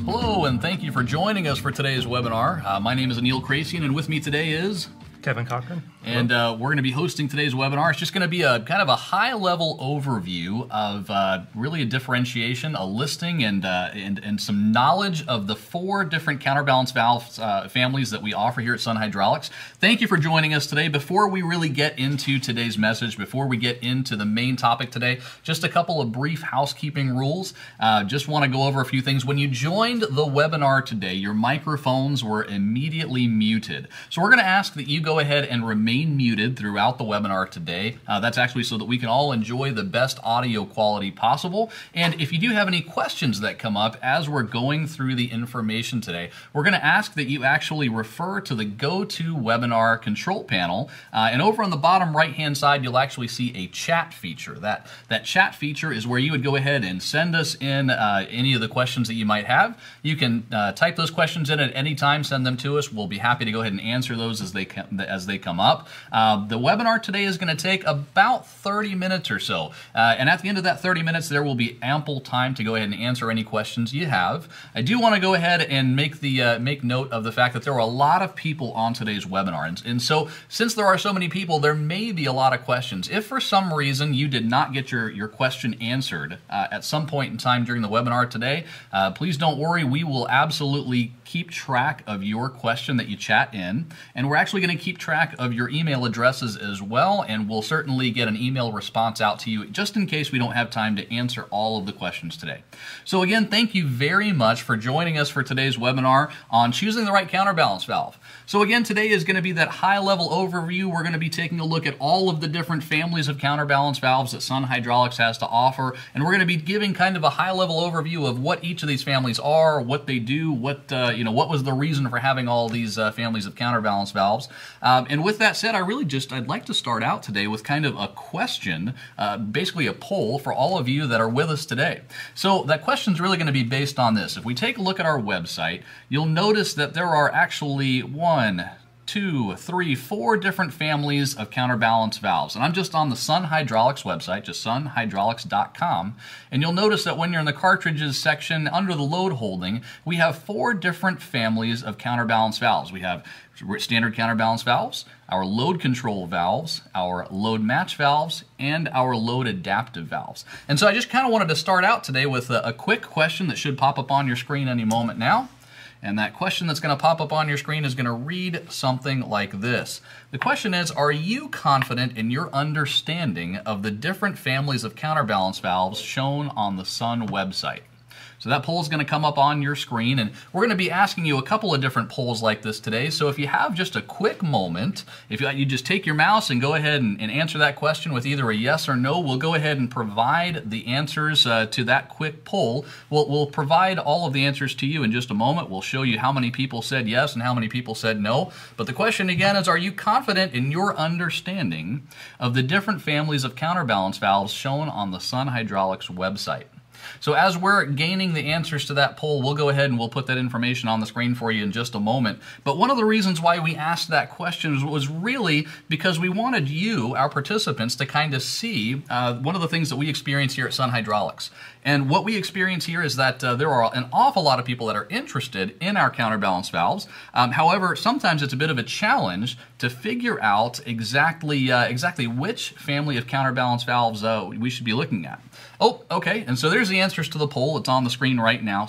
Hello, and thank you for joining us for today's webinar. My name is Anil Krasian, and with me today is Kevin Cochran. And we're going to be hosting today's webinar. It's just going to be a kind of a high-level overview of really a differentiation, a listing, and some knowledge of the 4 different counterbalance valve families that we offer here at Sun Hydraulics. Thank you for joining us today. Before we really get into today's message, before we get into the main topic today, just a couple of brief housekeeping rules. Just want to go over a few things. When you joined the webinar today, your microphones were immediately muted. So we're going to ask that you go ahead and remain muted throughout the webinar today. That's actually so that we can all enjoy the best audio quality possible. And if you do have any questions that come up as we're going through the information today, we're going to ask that you actually refer to the GoToWebinar control panel. And over on the bottom right-hand side, you'll actually see a chat feature. That chat feature is where you would go ahead and send us in any of the questions that you might have. You can type those questions in at any time, send them to us. We'll be happy to go ahead and answer those as they come up. The webinar today is going to take about 30 minutes or so. And at the end of that 30 minutes, there will be ample time to go ahead and answer any questions you have. I do want to go ahead and make note of the fact that there were a lot of people on today's webinar. And so since there are so many people, there may be a lot of questions. If for some reason you did not get your question answered at some point in time during the webinar today, please don't worry. We will absolutely keep track of your question that you chat in. And we're actually going to keep track of your email addresses as well, and we'll certainly get an email response out to you just in case we don't have time to answer all of the questions today. So again, thank you very much for joining us for today's webinar on choosing the right counterbalance valve. So again, today is going to be that high-level overview. We're going to be taking a look at all of the different families of counterbalance valves that Sun Hydraulics has to offer, and we're going to be giving kind of a high-level overview of what each of these families are, what they do, what was the reason for having all these families of counterbalance valves. And with that said, I'd like to start out today with kind of a question, basically a poll for all of you that are with us today. So that question is really going to be based on this. If we take a look at our website, you'll notice that there are actually 4 different families of counterbalance valves. And I'm just on the Sun Hydraulics website, just sunhydraulics.com. And you'll notice that when you're in the cartridges section under the load holding, we have 4 different families of counterbalance valves. We have standard counterbalance valves, our load control valves, our load match valves, and our load adaptive valves. And so I just kind of wanted to start out today with a quick question that should pop up on your screen any moment now. And that question that's going to pop up on your screen is going to read something like this. The question is, are you confident in your understanding of the different families of counterbalance valves shown on the Sun website? So that poll is going to come up on your screen, and we're going to be asking you a couple of different polls like this today. So if you have just a quick moment, if you just take your mouse and go ahead and answer that question with either a yes or no, we'll go ahead and provide the answers to that quick poll. We'll provide all of the answers to you in just a moment. We'll show you how many people said yes and how many people said no. But the question again is, are you confident in your understanding of the different families of counterbalance valves shown on the Sun Hydraulics website? So as we're gaining the answers to that poll, we'll go ahead and we'll put that information on the screen for you in just a moment. But one of the reasons why we asked that question was really because we wanted you, our participants, to kind of see one of the things that we experience here at Sun Hydraulics. And what we experience here is that there are an awful lot of people that are interested in our counterbalance valves. However, sometimes it's a bit of a challenge to figure out exactly which family of counterbalance valves we should be looking at. Oh, okay, and so there's the answers to the poll. It's on the screen right now.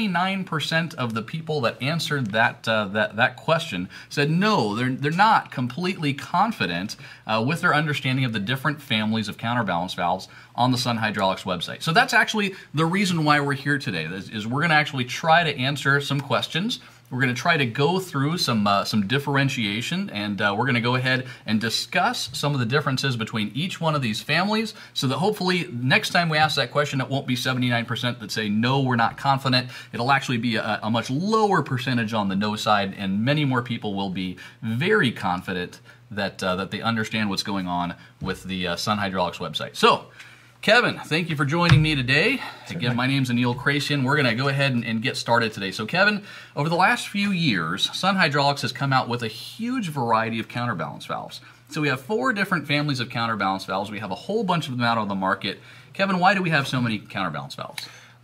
79% of the people that answered that question said no, they're not completely confident with their understanding of the different families of counterbalance valves on the Sun Hydraulics website. So that's actually the reason why we're here today, is we're going to actually try to answer some questions. We're going to try to go through some differentiation, and we're going to go ahead and discuss some of the differences between each one of these families, so that hopefully next time we ask that question, it won't be 79% that say no, we're not confident. It'll actually be a much lower percentage on the no side, and many more people will be very confident that they understand what's going on with the Sun Hydraulics website. So, Kevin, thank you for joining me today. Again, my name's Anil Krasian. We're going to go ahead and get started today. So, Kevin, over the last few years, Sun Hydraulics has come out with a huge variety of counterbalance valves. So we have 4 different families of counterbalance valves. We have a whole bunch of them out on the market. Kevin, why do we have so many counterbalance valves?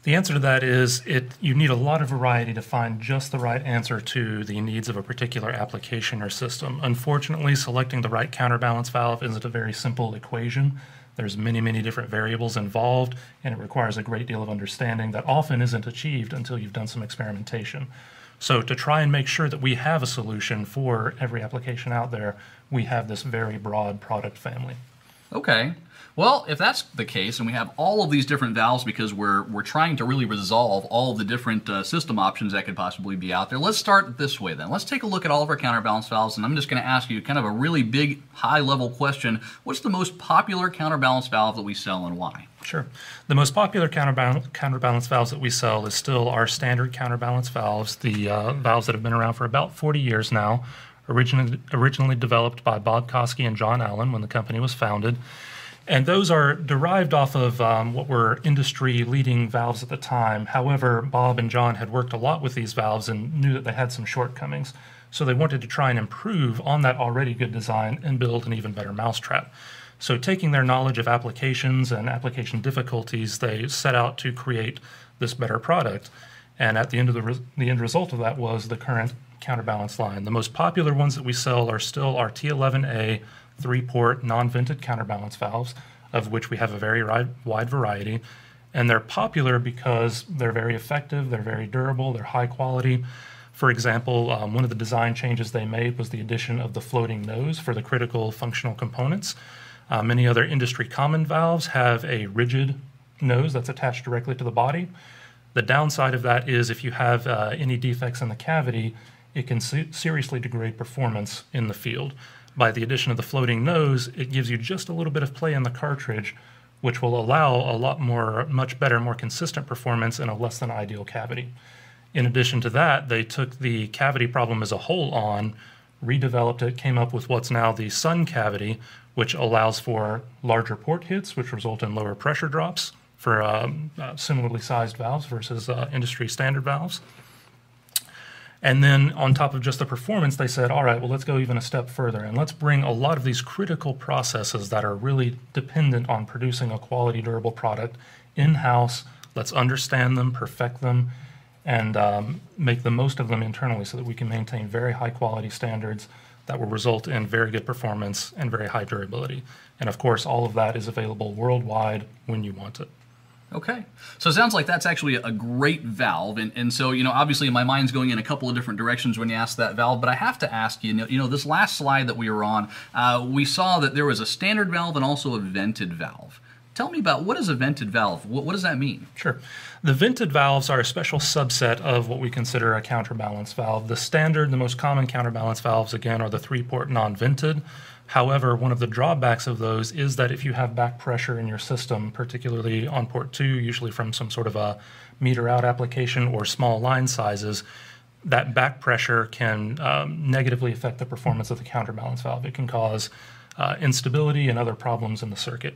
The answer to that is you need a lot of variety to find just the right answer to the needs of a particular application or system. Unfortunately, selecting the right counterbalance valve isn't a very simple equation. There's many, many different variables involved, and it requires a great deal of understanding that often isn't achieved until you've done some experimentation. So to try and make sure that we have a solution for every application out there, we have this very broad product family. Okay. Well, if that's the case, and we have all of these different valves because we're trying to really resolve all of the different system options that could possibly be out there, let's start this way then. Let's take a look at all of our counterbalance valves, and I'm just going to ask you kind of a really big, high-level question. What's the most popular counterbalance valve that we sell and why? Sure. The most popular counterbalance valves that we sell is still our standard counterbalance valves, the valves that have been around for about 40 years now, originally developed by Bob Koski and John Allen when the company was founded. And those are derived off of what were industry-leading valves at the time. However, Bob and John had worked a lot with these valves and knew that they had some shortcomings. So they wanted to try and improve on that already good design and build an even better mousetrap. So taking their knowledge of applications and application difficulties, they set out to create this better product. And at the end of the end result of that was the current counterbalance line. The most popular ones that we sell are still our T11A 3-port non-vented counterbalance valves, of which we have a very wide variety. And they're popular because they're very effective, they're very durable, they're high quality. For example, one of the design changes they made was the addition of the floating nose for the critical functional components. Many other industry common valves have a rigid nose that's attached directly to the body. The downside of that is if you have any defects in the cavity, it can seriously degrade performance in the field. By the addition of the floating nose, it gives you just a little bit of play in the cartridge, which will allow much better, more consistent performance in a less than ideal cavity. In addition to that, they took the cavity problem as a whole on, redeveloped it, came up with what's now the sun cavity, which allows for larger port hits, which result in lower pressure drops for similarly sized valves versus industry standard valves. And then on top of just the performance, they said, all right, well, let's go even a step further and let's bring a lot of these critical processes that are really dependent on producing a quality, durable product in-house. Let's understand them, perfect them, and make the most of them internally so that we can maintain very high quality standards that will result in very good performance and very high durability. And of course, all of that is available worldwide when you want it. Okay. So it sounds like that's actually a great valve. And so, obviously my mind's going in a couple of different directions when you ask that valve, but I have to ask you, this last slide that we were on, we saw that there was a standard valve and also a vented valve. Tell me about what is a vented valve? What does that mean? Sure. The vented valves are a special subset of what we consider a counterbalance valve. The standard, the most common counterbalance valves, again, are the 3-port non-vented. However, one of the drawbacks of those is that if you have back pressure in your system, particularly on port 2, usually from some sort of a meter out application or small line sizes, that back pressure can negatively affect the performance of the counterbalance valve. It can cause instability and other problems in the circuit.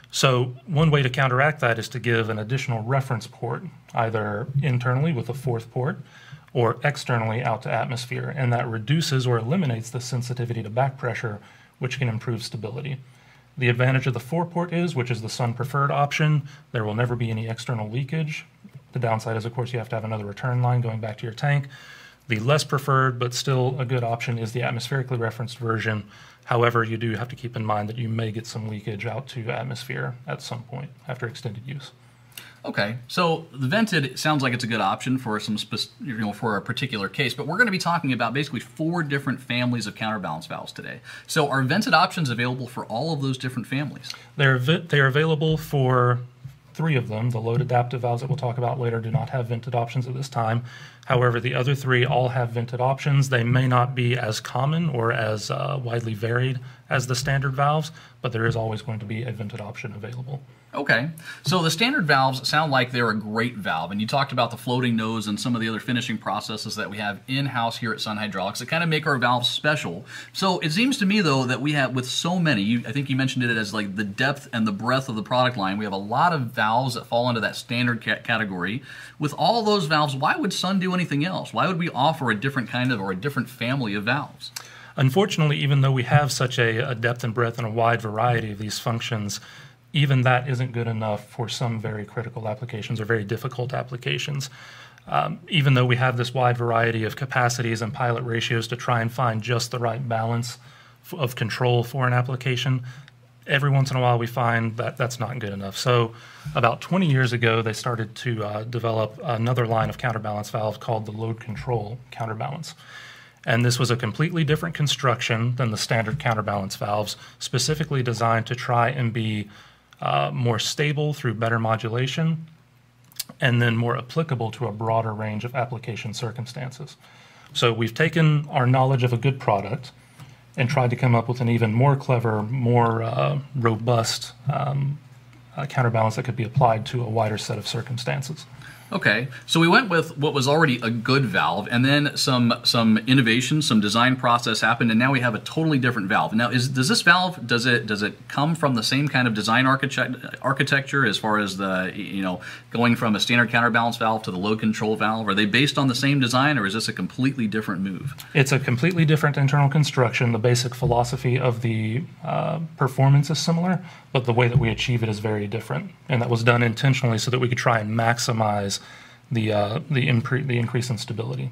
So one way to counteract that is to give an additional reference port, either internally with a 4th port or externally out to atmosphere, and that reduces or eliminates the sensitivity to back pressure, which can improve stability. The advantage of the 4-port is, which is the sun preferred option, there will never be any external leakage. The downside is, of course, you have to have another return line going back to your tank. The less preferred, but still a good option, is the atmospherically referenced version. However, you do have to keep in mind that you may get some leakage out to atmosphere at some point after extended use. Okay, so the vented sounds like it's a good option for for a particular case, but we're going to be talking about basically 4 different families of counterbalance valves today. So are vented options available for all of those different families? They are available for 3 of them. The load adaptive valves that we'll talk about later do not have vented options at this time. However, the other 3 all have vented options. They may not be as common or as widely varied as the standard valves, but there is always going to be a vented option available. Okay, so the standard valves sound like they're a great valve, and you talked about the floating nose and some of the other finishing processes that we have in-house here at Sun Hydraulics that kind of make our valves special. So it seems to me, though, that we have, with so many, I think you mentioned it as like the depth and the breadth of the product line, we have a lot of valves that fall into that standard category. With all those valves, why would Sun do anything else? Why would we offer a different kind of or a different family of valves? Unfortunately, even though we have such a depth and breadth and a wide variety of these functions, even that isn't good enough for some very critical applications or very difficult applications. Even though we have this wide variety of capacities and pilot ratios to try and find just the right balance of control for an application, every once in a while we find that that's not good enough. So about 20 years ago, they started to develop another line of counterbalance valves called the load control counterbalance. And this was a completely different construction than the standard counterbalance valves, specifically designed to try and be more stable through better modulation, and then more applicable to a broader range of application circumstances. So we've taken our knowledge of a good product and tried to come up with an even more clever, more robust counterbalance that could be applied to a wider set of circumstances. Okay, so we went with what was already a good valve, and then some innovation, some design process happened, and now we have a totally different valve. Now, does this valve, does it come from the same kind of design architecture as far as the, going from a standard counterbalance valve to the load control valve? Are they based on the same design, or is this a completely different move? It's a completely different internal construction. The basic philosophy of the performance is similar, but the way that we achieve it is very different, and that was done intentionally so that we could try and maximize the increase in stability.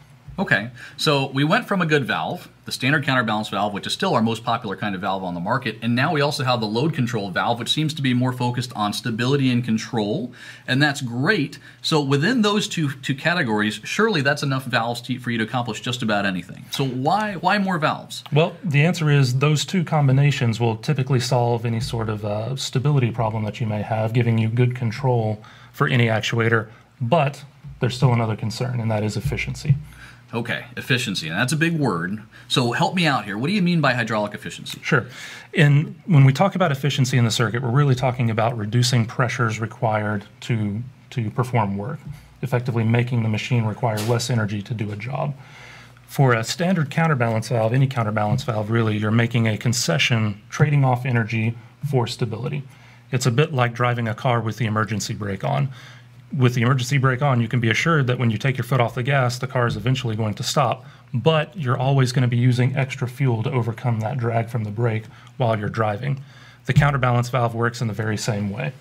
Okay, so we went from a good valve, the standard counterbalance valve, which is still our most popular kind of valve on the market, and now we also have the load control valve, which seems to be more focused on stability and control, and that's great. So within those two categories, surely that's enough valves for you to accomplish just about anything. So why more valves? Well, the answer is those two combinations will typically solve any sort of stability problem that you may have, giving you good control for any actuator, but there's still another concern, and that is efficiency. Okay, efficiency, and that's a big word. So help me out here. What do you mean by hydraulic efficiency? Sure. When we talk about efficiency in the circuit, we're really talking about reducing pressures required to perform work, effectively making the machine require less energy to do a job. For a standard counterbalance valve, any counterbalance valve really, you're making a concession, trading off energy for stability. It's a bit like driving a car with the emergency brake on. With the emergency brake on, you can be assured that when you take your foot off the gas, the car is eventually going to stop, but you're always going to be using extra fuel to overcome that drag from the brake while you're driving. The counterbalance valve works in the very same way.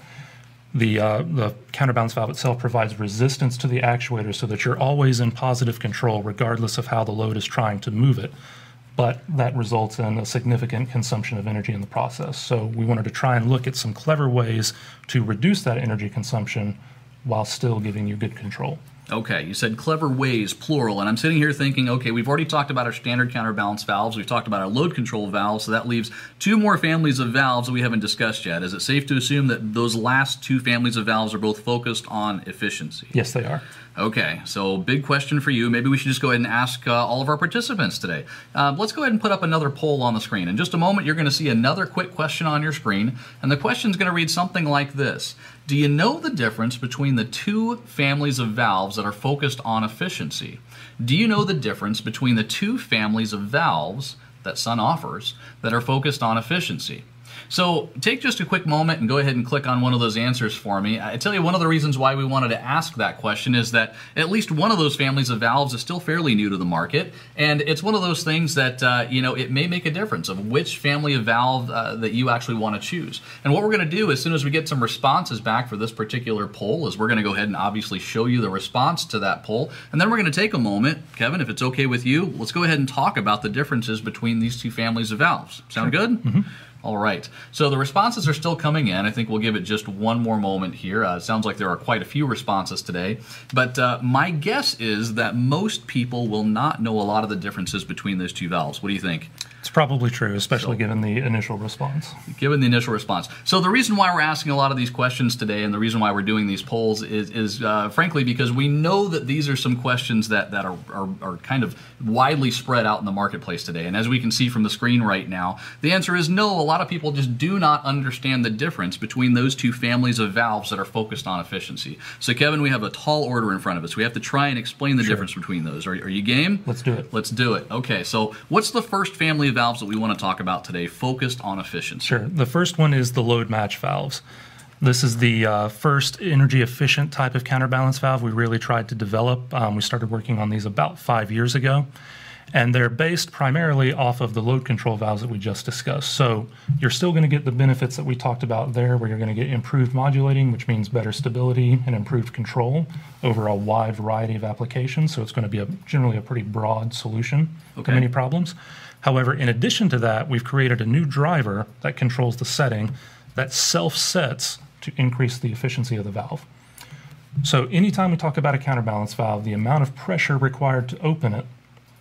The counterbalance valve itself provides resistance to the actuator so that you're always in positive control regardless of how the load is trying to move it. But that results in a significant consumption of energy in the process. So we wanted to try and look at some clever ways to reduce that energy consumption while still giving you good control. Okay, you said clever ways, plural, and I'm sitting here thinking, okay, we've already talked about our standard counterbalance valves, we've talked about our load control valves, so that leaves two more families of valves that we haven't discussed yet. Is it safe to assume that those last two families of valves are both focused on efficiency? Yes, they are. Okay, so big question for you. Maybe we should just go ahead and ask all of our participants today. Let's go ahead and put up another poll on the screen. In just a moment, you're going to see another quick question on your screen, and the question is going to read something like this. Do you know the difference between the two families of valves that are focused on efficiency? Do you know the difference between the two families of valves that Sun offers that are focused on efficiency? So take just a quick moment and go ahead and click on one of those answers for me. I tell you, one of the reasons why we wanted to ask that question is that at least one of those families of valves is still fairly new to the market, and it's one of those things that it may make a difference of which family of valve that you actually want to choose. And what we're going to do as soon as we get some responses back for this particular poll is we're going to go ahead and obviously show you the response to that poll, and then we're going to take a moment, Kevin, if it's okay with you, let's go ahead and talk about the differences between these two families of valves. Sound good? Mm-hmm. All right, so the responses are still coming in. I think we'll give it just one more moment here. It sounds like there are quite a few responses today, but my guess is that most people will not know a lot of the differences between those two valves. What do you think? It's probably true, especially given the initial response. Given the initial response. So the reason why we're asking a lot of these questions today and the reason why we're doing these polls is frankly because we know that these are some questions that are kind of widely spread out in the marketplace today. And as we can see from the screen right now, the answer is no. A lot of people just do not understand the difference between those two families of valves that are focused on efficiency. So Kevin, we have a tall order in front of us. We have to try and explain the difference between those. Are you game? Let's do it. Let's do it. Okay, so what's the first family of valves that we want to talk about today focused on efficiency? Sure. The first one is the load match valves. This is the first energy efficient type of counterbalance valve we really tried to develop. We started working on these about 5 years ago. And they're based primarily off of the load control valves that we just discussed. So you're still going to get the benefits that we talked about there, where you're going to get improved modulating, which means better stability and improved control over a wide variety of applications. So it's going to be generally a pretty broad solution to many problems. However, in addition to that, we've created a new driver that controls the setting that self-sets to increase the efficiency of the valve. So anytime we talk about a counterbalance valve, the amount of pressure required to open it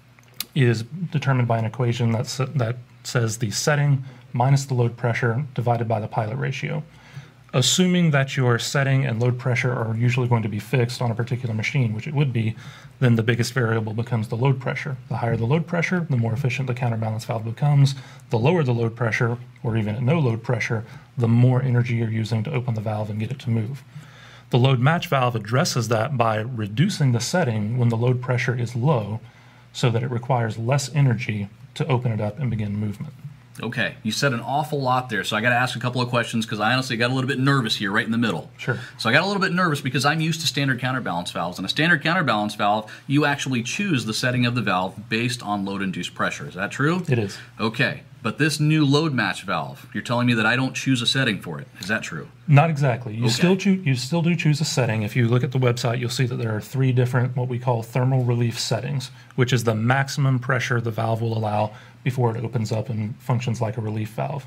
is determined by an equation that says the setting minus the load pressure divided by the pilot ratio. Assuming that your setting and load pressure are usually going to be fixed on a particular machine, which it would be, then the biggest variable becomes the load pressure. The higher the load pressure, the more efficient the counterbalance valve becomes. The lower the load pressure, or even at no load pressure, the more energy you're using to open the valve and get it to move. The load match valve addresses that by reducing the setting when the load pressure is low, so that it requires less energy to open it up and begin movement. Okay, you said an awful lot there, so I got to ask a couple of questions because I honestly got a little bit nervous here right in the middle. Sure. So I got a little bit nervous because I'm used to standard counterbalance valves. And a standard counterbalance valve, you actually choose the setting of the valve based on load-induced pressure. Is that true? It is. Okay, but this new load match valve, you're telling me that I don't choose a setting for it. Is that true? Not exactly. You still do choose a setting. If you look at the website, you'll see that there are 3 different what we call thermal relief settings, which is the maximum pressure the valve will allow before it opens up and functions like a relief valve.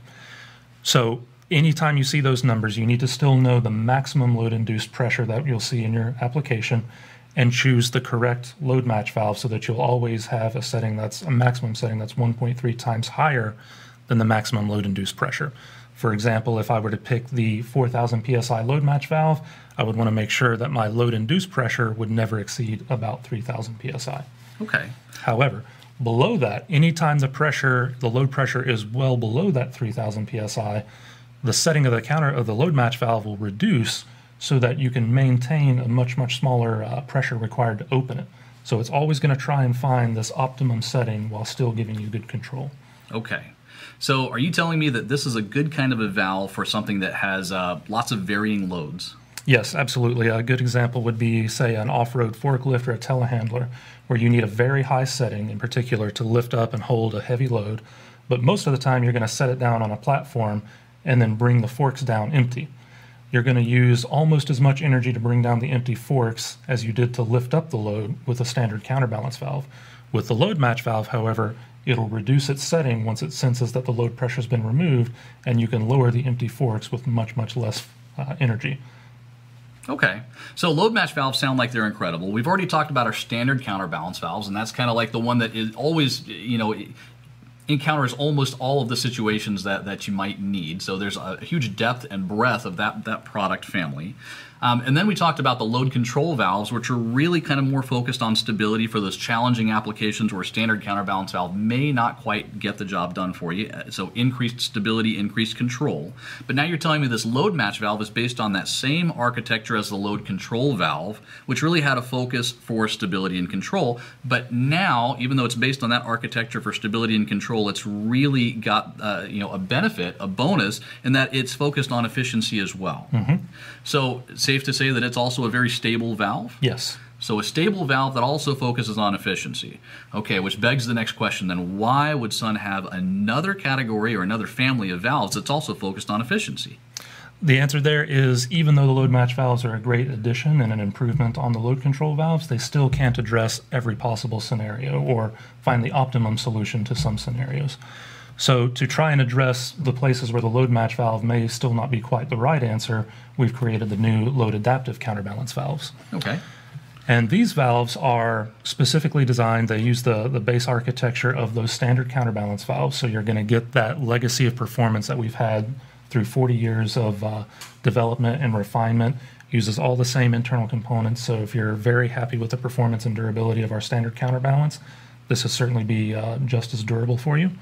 So anytime you see those numbers, you need to still know the maximum load-induced pressure that you'll see in your application and choose the correct load match valve so that you'll always have a setting that's a maximum setting that's 1.3 times higher than the maximum load-induced pressure. For example, if I were to pick the 4,000 psi load match valve, I would want to make sure that my load-induced pressure would never exceed about 3,000 psi. Okay. However, below that, anytime the load pressure is well below that 3,000 psi, the setting of the load match valve will reduce so that you can maintain a much smaller pressure required to open it. So it's always going to try and find this optimum setting while still giving you good control. Okay. So are you telling me that this is a good kind of a valve for something that has lots of varying loads? Yes, absolutely. A good example would be, say, an off-road forklift or a telehandler, where you need a very high setting in particular to lift up and hold a heavy load. But most of the time you're going to set it down on a platform and then bring the forks down empty. You're going to use almost as much energy to bring down the empty forks as you did to lift up the load with a standard counterbalance valve. With the load match valve, however, it'll reduce its setting once it senses that the load pressure has been removed, and you can lower the empty forks with much less energy. Okay, so load match valves sound like they're incredible. We've already talked about our standard counterbalance valves, and that's kind of like the one that is always, encounters almost all of the situations that you might need. So there's a huge depth and breadth of that product family. And then we talked about the load control valves, which are really kind of more focused on stability for those challenging applications where standard counterbalance valve may not quite get the job done for you. So increased stability, increased control. But now you're telling me this load match valve is based on that same architecture as the load control valve, which really had a focus for stability and control. But now, even though it's based on that architecture for stability and control, it's really got a benefit, a bonus, in that it's focused on efficiency as well. Mm-hmm. So safe to say that it's also a very stable valve? Yes. So a stable valve that also focuses on efficiency. Okay, which begs the next question then, why would Sun have another category or another family of valves that's also focused on efficiency? The answer there is, even though the load match valves are a great addition and an improvement on the load control valves, they still can't address every possible scenario or find the optimum solution to some scenarios. So to try and address the places where the load match valve may still not be quite the right answer, we've created the new load adaptive counterbalance valves. Okay. And these valves are specifically designed, they use the base architecture of those standard counterbalance valves, so you're going to get that legacy of performance that we've had through 40 years of development and refinement. Uses all the same internal components, so if you're very happy with the performance and durability of our standard counterbalance, this will certainly be just as durable for you.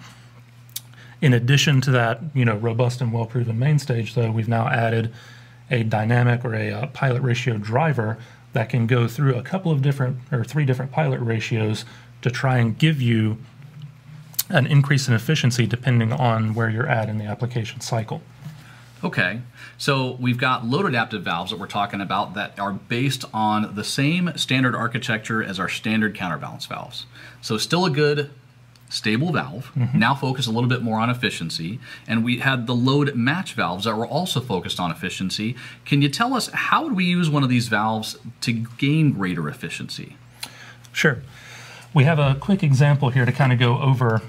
In addition to that, robust and well-proven mainstage, though, we've now added a dynamic or a pilot ratio driver that can go through a couple of different or 3 different pilot ratios to try and give you an increase in efficiency depending on where you're at in the application cycle. Okay, so we've got load adaptive valves that we're talking about that are based on the same standard architecture as our standard counterbalance valves. So still a good, stable valve, now focused a little bit more on efficiency. And we had the load match valves that were also focused on efficiency. Can you tell us how would we use one of these valves to gain greater efficiency? Sure. We have a quick example here to kind of go over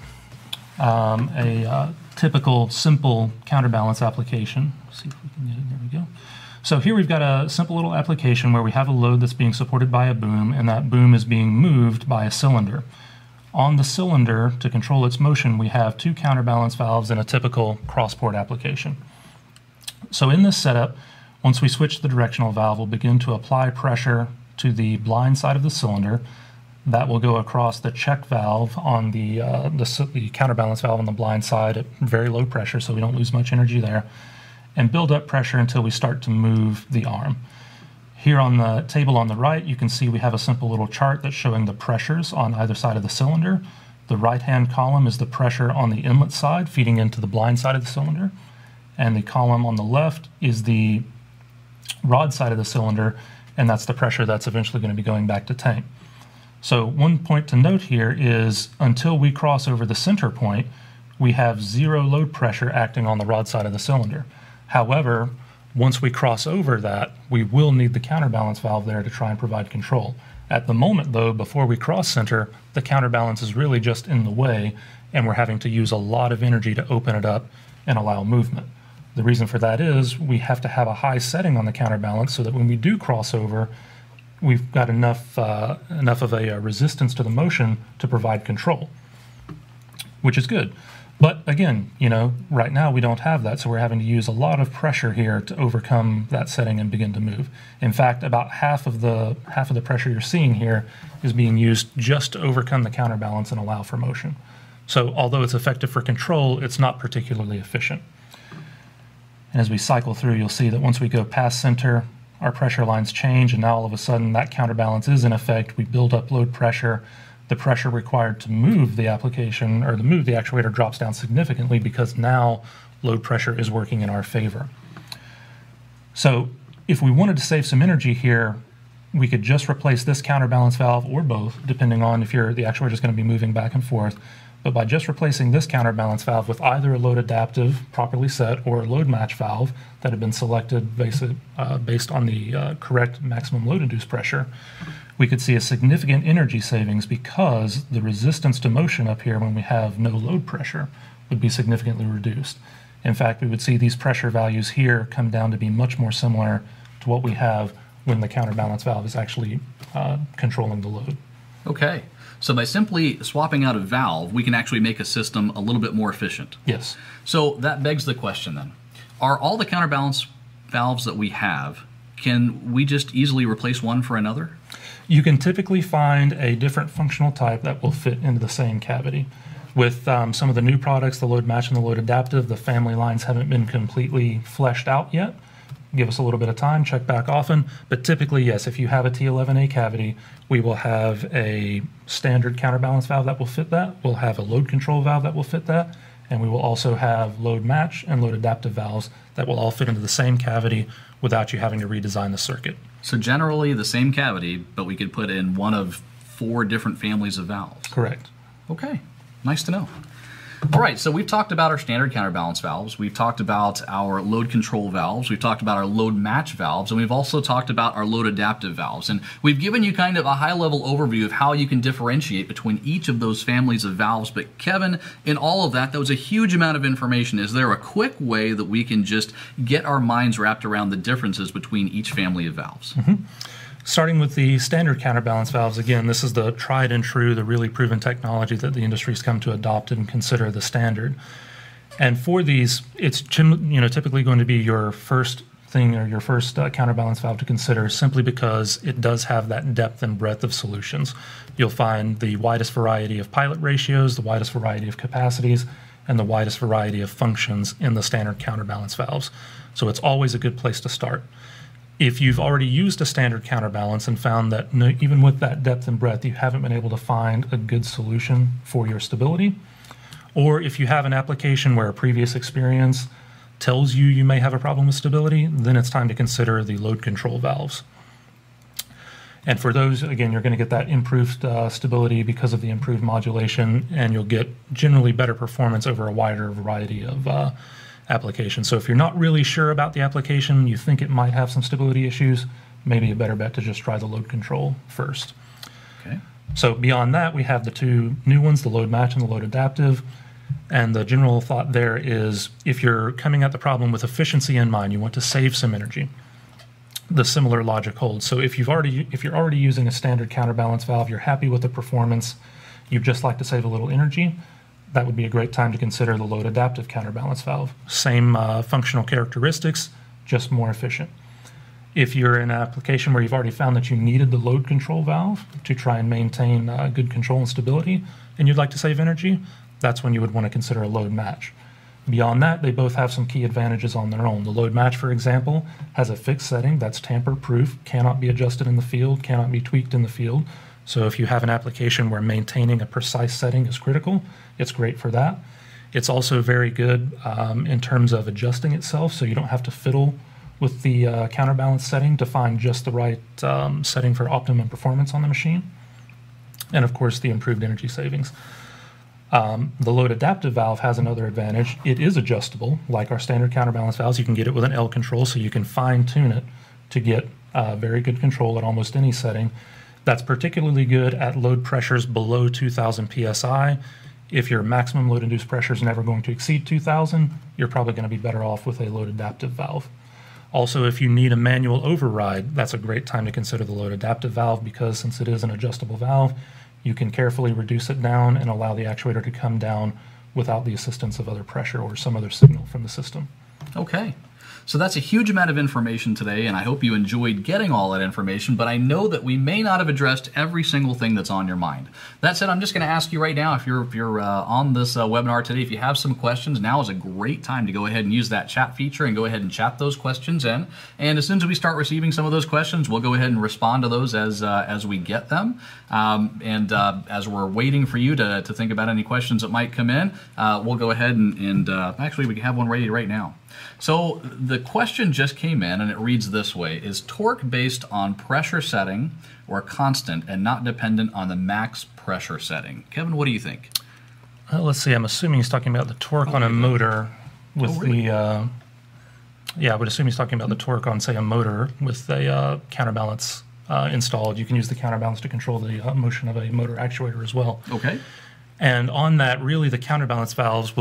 a typical simple counterbalance application. Let's see if we can get it. There we go. So here we've got a simple little application where we have a load that's being supported by a boom, and that boom is being moved by a cylinder. On the cylinder, to control its motion, we have two counterbalance valves in a typical crossport application. So in this setup, once we switch the directional valve, we'll begin to apply pressure to the blind side of the cylinder. That will go across the check valve on the counterbalance valve on the blind side at very low pressure, so we don't lose much energy there, and build up pressure until we start to move the arm. Here on the table on the right, you can see we have a simple little chart that's showing the pressures on either side of the cylinder. The right-hand column is the pressure on the inlet side feeding into the blind side of the cylinder, and the column on the left is the rod side of the cylinder, and that's the pressure that's eventually going to be going back to tank. So one point to note here is until we cross over the center point, we have zero load pressure acting on the rod side of the cylinder. However, once we cross over that, we will need the counterbalance valve there to try and provide control. At the moment, though, before we cross center, the counterbalance is really just in the way, and we're having to use a lot of energy to open it up and allow movement. The reason for that is we have to have a high setting on the counterbalance so that when we do cross over, we've got enough of a resistance to the motion to provide control, which is good. But again, right now we don't have that, so we're having to use a lot of pressure here to overcome that setting and begin to move. In fact, about half of the pressure you're seeing here is being used just to overcome the counterbalance and allow for motion. So although it's effective for control, it's not particularly efficient. And as we cycle through, you'll see that once we go past center, our pressure lines change, and now all of a sudden that counterbalance is in effect. We build up load pressure. The pressure required to move the application or to move the actuator drops down significantly because now load pressure is working in our favor. So if we wanted to save some energy here, we could just replace this counterbalance valve or both, depending on if the actuator is going to be moving back and forth. But by just replacing this counterbalance valve with either a load adaptive, properly set, or a load match valve that had been selected based on the correct maximum load-induced pressure, we could see a significant energy savings because the resistance to motion up here when we have no load pressure would be significantly reduced. In fact, we would see these pressure values here come down to be much more similar to what we have when the counterbalance valve is actually controlling the load. Okay. So by simply swapping out a valve, we can actually make a system a little bit more efficient. Yes. So that begs the question then, are all the counterbalance valves that we have, can we just easily replace one for another? You can typically find a different functional type that will fit into the same cavity. With some of the new products, the load match and the load adaptive, the family lines haven't been completely fleshed out yet. Give us a little bit of time, check back often, but typically, yes, if you have a T11A cavity, we will have a standard counterbalance valve that will fit that, we'll have a load control valve that will fit that, and we will also have load match and load adaptive valves that will all fit into the same cavity without you having to redesign the circuit. So generally the same cavity, but we could put in one of 4 different families of valves. Correct. Okay, nice to know. All right, so we've talked about our standard counterbalance valves, we've talked about our load control valves, we've talked about our load match valves, and we've also talked about our load adaptive valves. And we've given you kind of a high-level overview of how you can differentiate between each of those families of valves. But Kevin, in all of that, that was a huge amount of information. Is there a quick way that we can just get our minds wrapped around the differences between each family of valves? Starting with the standard counterbalance valves, again, this is the tried and true, the really proven technology that the industry's come to adopt and consider the standard. And for these, it's typically going to be your first thing or your first counterbalance valve to consider, simply because it does have that depth and breadth of solutions. You'll find the widest variety of pilot ratios, the widest variety of capacities, and the widest variety of functions in the standard counterbalance valves. So it's always a good place to start. If you've already used a standard counterbalance and found that even with that depth and breadth, you haven't been able to find a good solution for your stability, or if you have an application where a previous experience tells you you may have a problem with stability, then it's time to consider the load control valves. And for those, again, you're going to get that improved stability because of the improved modulation, and you'll get generally better performance over a wider variety of applications. So if you're not really sure about the application, you think it might have some stability issues, maybe a better bet to just try the load control first. Okay. So beyond that, we have the two new ones, the load match and the load adaptive. And the general thought there is if you're coming at the problem with efficiency in mind, you want to save some energy, the similar logic holds. So if you're already using a standard counterbalance valve, you're happy with the performance, you'd just like to save a little energy, that would be a great time to consider the load adaptive counterbalance valve. Same functional characteristics, just more efficient. If you're in an application where you've already found that you needed the load control valve to try and maintain good control and stability, and you'd like to save energy, that's when you would want to consider a load match. Beyond that, they both have some key advantages on their own. The load match, for example, has a fixed setting that's tamper-proof, cannot be adjusted in the field, cannot be tweaked in the field. So if you have an application where maintaining a precise setting is critical, it's great for that. It's also very good in terms of adjusting itself, so you don't have to fiddle with the counterbalance setting to find just the right setting for optimum performance on the machine. And of course, the improved energy savings. The load adaptive valve has another advantage. It is adjustable, like our standard counterbalance valves. You can get it with an L control, so you can fine-tune it to get very good control at almost any setting. That's particularly good at load pressures below 2,000 psi. If your maximum load-induced pressure is never going to exceed 2,000, you're probably going to be better off with a load adaptive valve. Also, if you need a manual override, that's a great time to consider the load adaptive valve because since it is an adjustable valve, you can carefully reduce it down and allow the actuator to come down without the assistance of other pressure or some other signal from the system. Okay. So that's a huge amount of information today, and I hope you enjoyed getting all that information, but I know that we may not have addressed every single thing that's on your mind. That said, I'm just going to ask you right now, if you're on this webinar today, if you have some questions, now is a great time to go ahead and use that chat feature and go ahead and chat those questions in. And as soon as we start receiving some of those questions, we'll go ahead and respond to those as we get them. As we're waiting for you to think about any questions that might come in, we'll go ahead and actually we can have one ready right now. So the question just came in and it reads this way: is torque based on pressure setting or constant and not dependent on the max pressure setting? Kevin, what do you think? Let's see, I'm assuming he's talking about the torque on a motor with really? Yeah, I would assume he's talking about the torque on, say, a motor with a counterbalance installed. You can use the counterbalance to control the motion of a motor actuator as well. Okay. And on that, really, the counterbalance valves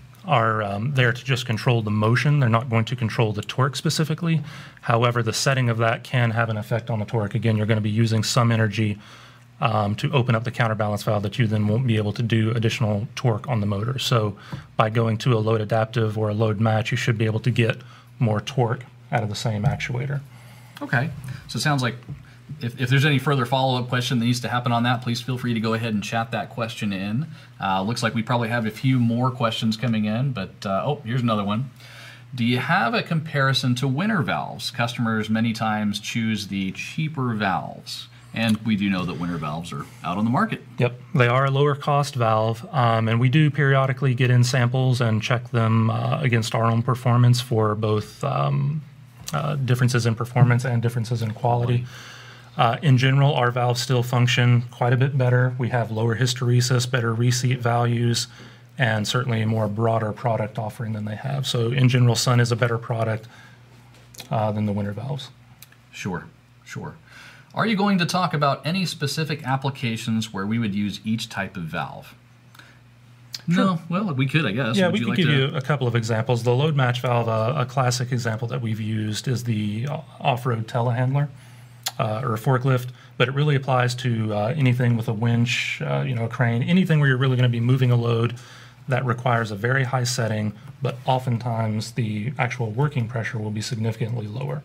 are there to just control the motion. They're not going to control the torque specifically. However, the setting of that can have an effect on the torque. Again, you're going to be using some energy to open up the counterbalance valve that you then won't be able to do additional torque on the motor. So by going to a load adaptive or a load match, you should be able to get more torque out of the same actuator. Okay. So it sounds like if there's any further follow-up question that needs to happen on that, please feel free to go ahead and chat that question in. Looks like we probably have a few more questions coming in, but oh, here's another one. Do you have a comparison to winter valves? Customers many times choose the cheaper valves, and we do know that winter valves are out on the market. Yep, they are a lower cost valve, and we do periodically get in samples and check them against our own performance for both differences in performance and differences in quality. In general, our valves still function quite a bit better. We have lower hysteresis, better reseat values, and certainly a more broader product offering than they have. So in general, Sun is a better product than the winter valves. Sure, sure. Are you going to talk about any specific applications where we would use each type of valve? Sure. No, well, we could, I guess. Yeah, we could give you a couple of examples. The load match valve, a classic example that we've used is the off-road telehandler. Or a forklift, but it really applies to anything with a winch, a crane, anything where you're really going to be moving a load that requires a very high setting, but oftentimes the actual working pressure will be significantly lower.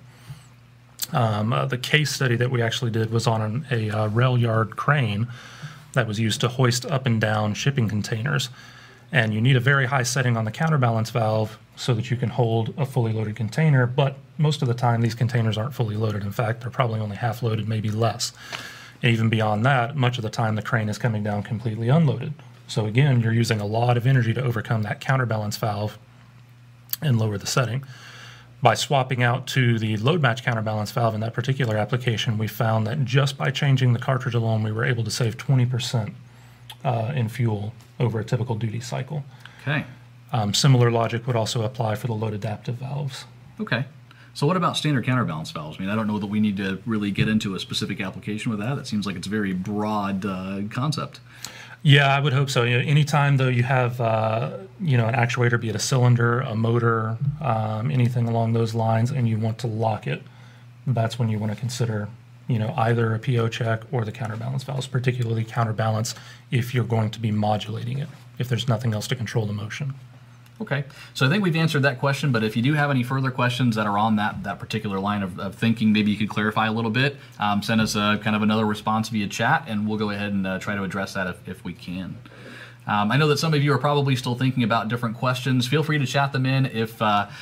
The case study that we actually did was on a rail yard crane that was used to hoist up and down shipping containers. And you need a very high setting on the counterbalance valve so that you can hold a fully loaded container, but most of the time these containers aren't fully loaded. In fact, they're probably only half loaded, maybe less. And even beyond that, much of the time the crane is coming down completely unloaded. So again, you're using a lot of energy to overcome that counterbalance valve and lower the setting. By swapping out to the load match counterbalance valve in that particular application, we found that just by changing the cartridge alone, we were able to save 20% in fuel over a typical duty cycle. Okay. Similar logic would also apply for the load adaptive valves. Okay. So what about standard counterbalance valves? I mean, I don't know that we need to really get into a specific application with that. That seems like it's a very broad concept. Yeah, I would hope so. Anytime, though, you have an actuator, be it a cylinder, a motor, anything along those lines, and you want to lock it, that's when you want to consider either a PO check or the counterbalance valves, particularly counterbalance if you're going to be modulating it, if there's nothing else to control the motion. Okay, so I think we've answered that question, but if you do have any further questions that are on that particular line of thinking, maybe you could clarify a little bit, send us kind of another response via chat, and we'll go ahead and try to address that if we can. I know that some of you are probably still thinking about different questions. Feel free to chat them in if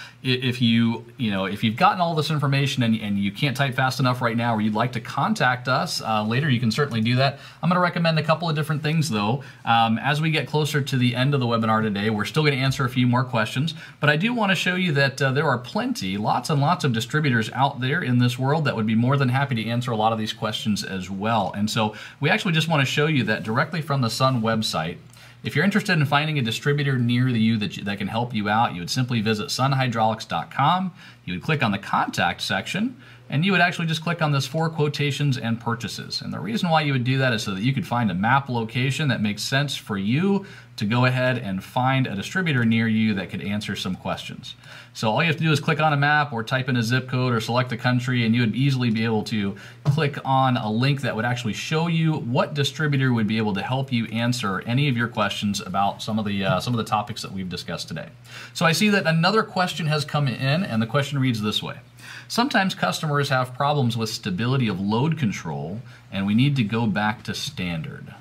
you've gotten all this information and you can't type fast enough right now, or you'd like to contact us later. You can certainly do that. I'm going to recommend a couple of different things though. As we get closer to the end of the webinar today, we're still going to answer a few more questions, but I do want to show you that there are lots and lots of distributors out there in this world that would be more than happy to answer a lot of these questions as well. And so we actually just want to show you that directly from the Sun website. If you're interested in finding a distributor near you that can help you out, you would simply visit sunhydraulics.com. You would click on the contact section, and you would actually just click on this for quotations and purchases. And the reason why you would do that is so that you could find a map location that makes sense for you to go ahead and find a distributor near you that could answer some questions. So all you have to do is click on a map or type in a zip code or select a country, and you would easily be able to click on a link that would actually show you what distributor would be able to help you answer any of your questions about some of the topics that we've discussed today. So I see that another question has come in, and the question reads this way. Sometimes customers have problems with stability of load control, and we need to go back to standard.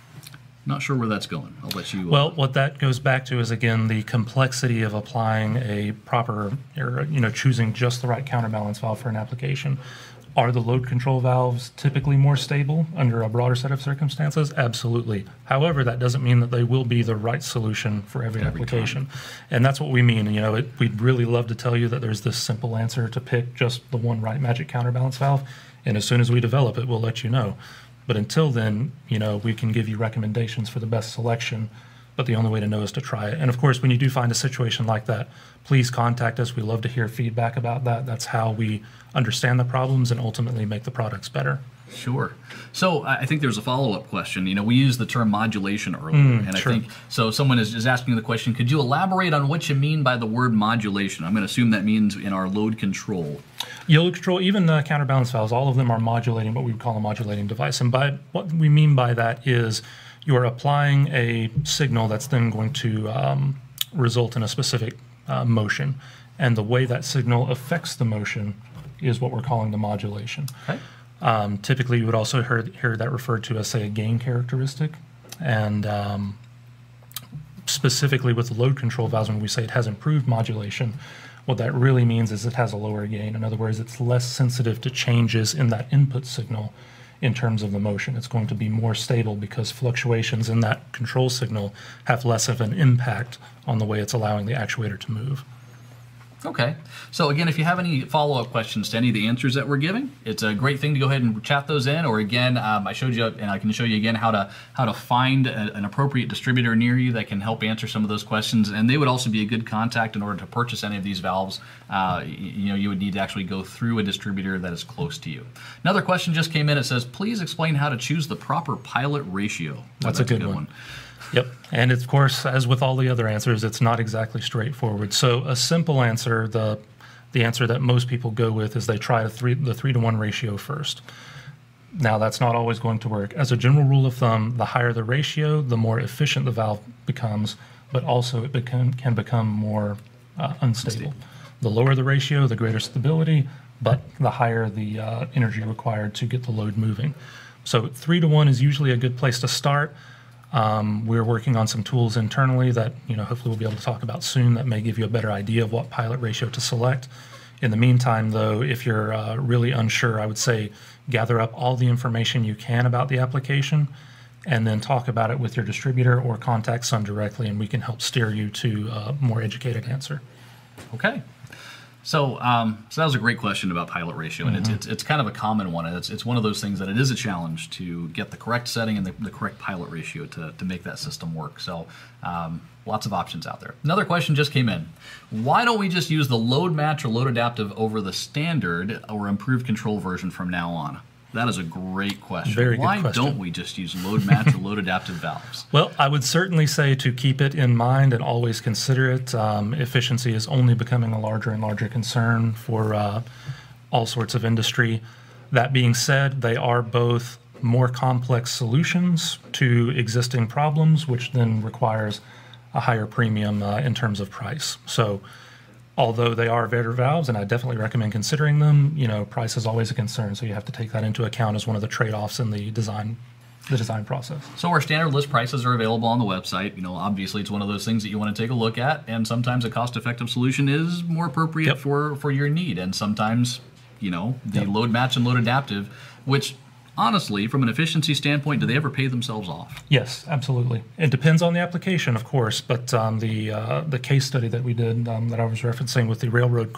Not sure where that's going. I'll let you... Well, what that goes back to is, again, the complexity of applying a proper, or choosing just the right counterbalance valve for an application. Are the load control valves typically more stable under a broader set of circumstances? Absolutely. However, that doesn't mean that they will be the right solution for every application. Time. And that's what we mean. We'd really love to tell you that there's this simple answer to pick just the one right magic counterbalance valve. And as soon as we develop it, we'll let you know. But until then, we can give you recommendations for the best selection, but the only way to know is to try it. And of course, when you do find a situation like that, please contact us. We love to hear feedback about that. That's how we understand the problems and ultimately make the products better. Sure. So I think there's a follow-up question. We used the term modulation earlier, and sure. I think, so someone is asking the question, could you elaborate on what you mean by the word modulation? I'm going to assume that means in our load control. Load control, even counterbalance valves, all of them are modulating, what we would call a modulating device. And by what we mean by that is you are applying a signal that's then going to result in a specific motion. And the way that signal affects the motion is what we're calling the modulation. Okay. Typically, you would also hear that referred to as, say, a gain characteristic. And specifically with the load control valves, when we say it has improved modulation, what that really means is it has a lower gain. In other words, it's less sensitive to changes in that input signal in terms of the motion. It's going to be more stable because fluctuations in that control signal have less of an impact on the way it's allowing the actuator to move. Okay. So again, if you have any follow-up questions to any of the answers that we're giving, it's a great thing to go ahead and chat those in. Or again, I showed you, and I can show you again how to find an appropriate distributor near you that can help answer some of those questions. And they would also be a good contact in order to purchase any of these valves. You would need to actually go through a distributor that is close to you. Another question just came in. It says, please explain how to choose the proper pilot ratio. That's a good one. Yep, and of course, as with all the other answers, it's not exactly straightforward. So a simple answer, the answer that most people go with is they try the 3-to-1 ratio first. Now, that's not always going to work. As a general rule of thumb, the higher the ratio, the more efficient the valve becomes, but also it can become more unstable. The lower the ratio, the greater stability, but the higher the energy required to get the load moving. So 3-to-1 is usually a good place to start. We're working on some tools internally that hopefully we'll be able to talk about soon that may give you a better idea of what pilot ratio to select. In the meantime, though, if you're really unsure, I would say gather up all the information you can about the application and then talk about it with your distributor or contact Sun directly, and we can help steer you to a more educated answer. Okay. So that was a great question about pilot ratio, and it's kind of a common one. It's one of those things that it is a challenge to get the correct setting and the correct pilot ratio to make that system work. So lots of options out there. Another question just came in. Why don't we just use the load match or load adaptive over the standard or improved control version from now on? That is a great question. Very good Why question. don't we just use load match or load adaptive valves? Well, I would certainly say to keep it in mind and always consider it. Efficiency is only becoming a larger and larger concern for all sorts of industry. That being said, they are both more complex solutions to existing problems, which then requires a higher premium in terms of price. So although they are better valves, and I definitely recommend considering them, price is always a concern, so you have to take that into account as one of the trade-offs in the design process. So our standard list prices are available on the website. Obviously it's one of those things that you want to take a look at, and sometimes a cost-effective solution is more appropriate for your need, and sometimes, the load match and load adaptive, which honestly, from an efficiency standpoint, do they ever pay themselves off? Yes, absolutely. It depends on the application, of course, but the case study that we did that I was referencing with the railroad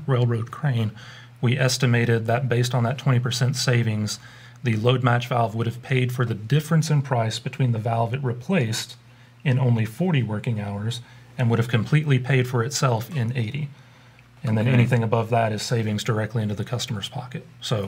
crane, we estimated that based on that 20% savings, the load match valve would have paid for the difference in price between the valve it replaced in only 40 working hours and would have completely paid for itself in 80. And then anything above that is savings directly into the customer's pocket.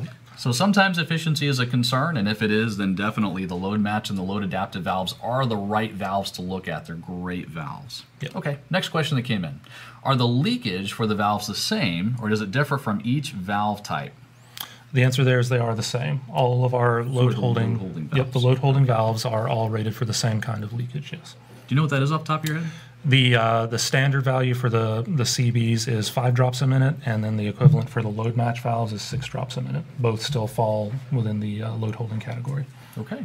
So sometimes efficiency is a concern, and if it is, then definitely the load match and the load adaptive valves are the right valves to look at. They're great valves. Yep. Okay, next question that came in. Are the leakage for the valves the same, or does it differ from each valve type? The answer there is they are the same. All of our load holding valves. The load holding valves are all rated for the same kind of leakage, yes. Do you know what that is off the top of your head? The standard value for the CBs is 5 drops a minute, and then the equivalent for the load match valves is 6 drops a minute. Both still fall within the load holding category. Okay.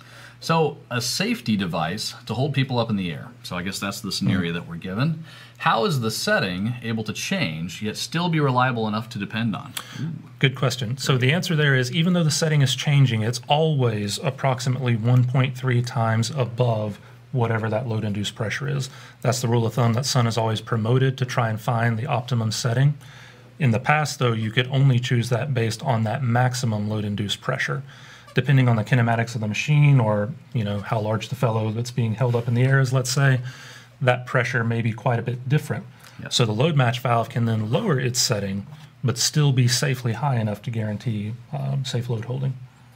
So a safety device to hold people up in the air. So I guess that's the scenario that we're given. How is the setting able to change yet still be reliable enough to depend on? Good question. So the answer there is even though the setting is changing, it's always approximately 1.3 times above whatever that load-induced pressure is. That's the rule of thumb that Sun has always promoted to try and find the optimum setting. In the past, though, you could only choose that based on that maximum load-induced pressure. Depending on the kinematics of the machine or how large the fellow that's being held up in the air is, let's say, that pressure may be quite a bit different. Yes. So the load match valve can then lower its setting, but still be safely high enough to guarantee safe load holding.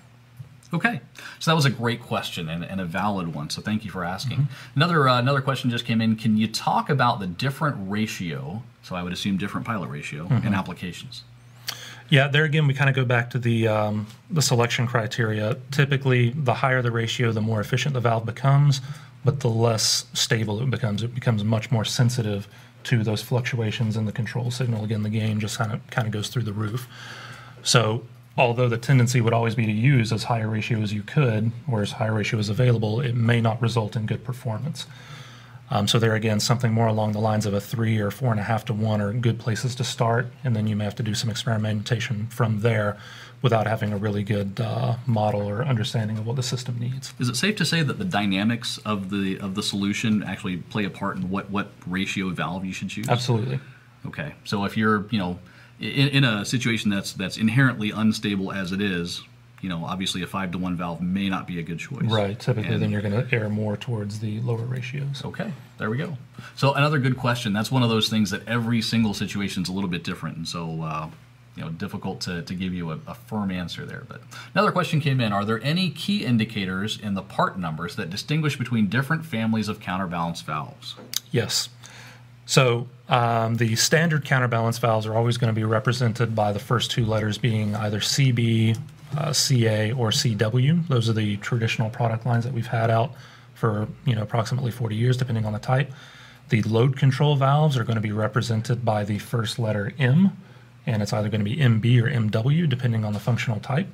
Okay, so that was a great question and a valid one, so thank you for asking. Another question just came in. Can you talk about the different ratio, so I would assume different pilot ratio, in applications? Yeah, there again, we kind of go back to the selection criteria. Typically, the higher the ratio, the more efficient the valve becomes, but the less stable it becomes. It becomes much more sensitive to those fluctuations in the control signal. Again, the gain just kind of goes through the roof. So although the tendency would always be to use as high a ratio as you could, or as high a ratio is available, it may not result in good performance. So there again, something more along the lines of a 3 or 4.5 to 1 are good places to start, and then you may have to do some experimentation from there without having a really good model or understanding of what the system needs. Is it safe to say that the dynamics of the solution actually play a part in what ratio valve you should choose? Absolutely. Okay, so if you're in a situation that's inherently unstable as it is, obviously a 5-to-1 valve may not be a good choice. Right. Typically, then you're going to err more towards the lower ratios. Okay, there we go. So another good question. That's one of those things that every single situation is a little bit different, and so difficult to give you a firm answer there. But another question came in. Are there any key indicators in the part numbers that distinguish between different families of counterbalance valves? Yes. So the standard counterbalance valves are always going to be represented by the first 2 letters being either CB, CA, or CW. Those are the traditional product lines that we've had out for approximately 40 years, depending on the type. The load control valves are going to be represented by the first letter M, and it's either going to be MB or MW, depending on the functional type.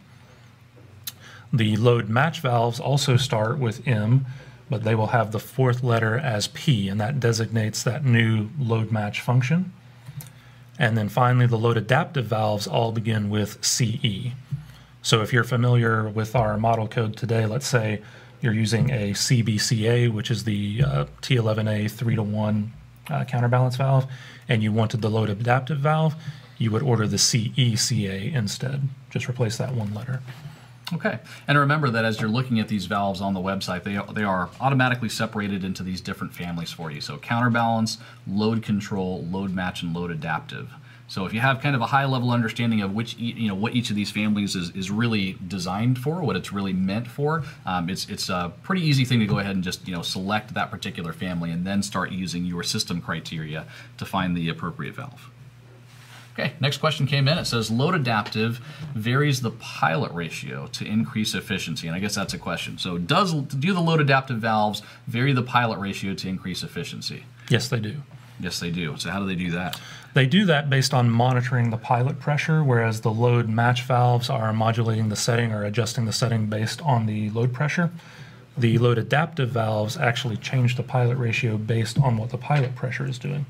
The load match valves also start with M, but they will have the 4th letter as P, and that designates that new load match function. And then finally, the load adaptive valves all begin with CE. So if you're familiar with our model code today, let's say you're using a CBCA, which is the T11A 3-to-1 counterbalance valve and you wanted the load adaptive valve, you would order the CECA instead. Just replace that one letter. Okay, and remember that as you're looking at these valves on the website, they are automatically separated into these different families for you. So counterbalance, load control, load match, and load adaptive. So if you have kind of a high-level understanding of which, what each of these families is really designed for, what it's really meant for, it's a pretty easy thing to go ahead and just select that particular family and then start using your system criteria to find the appropriate valve. Okay, next question came in. It says load adaptive varies the pilot ratio to increase efficiency, and I guess that's a question. So do the load adaptive valves vary the pilot ratio to increase efficiency? Yes, they do. Yes, they do. So how do they do that? They do that based on monitoring the pilot pressure, whereas the load match valves are modulating the setting or adjusting the setting based on the load pressure. The load adaptive valves actually change the pilot ratio based on what the pilot pressure is doing.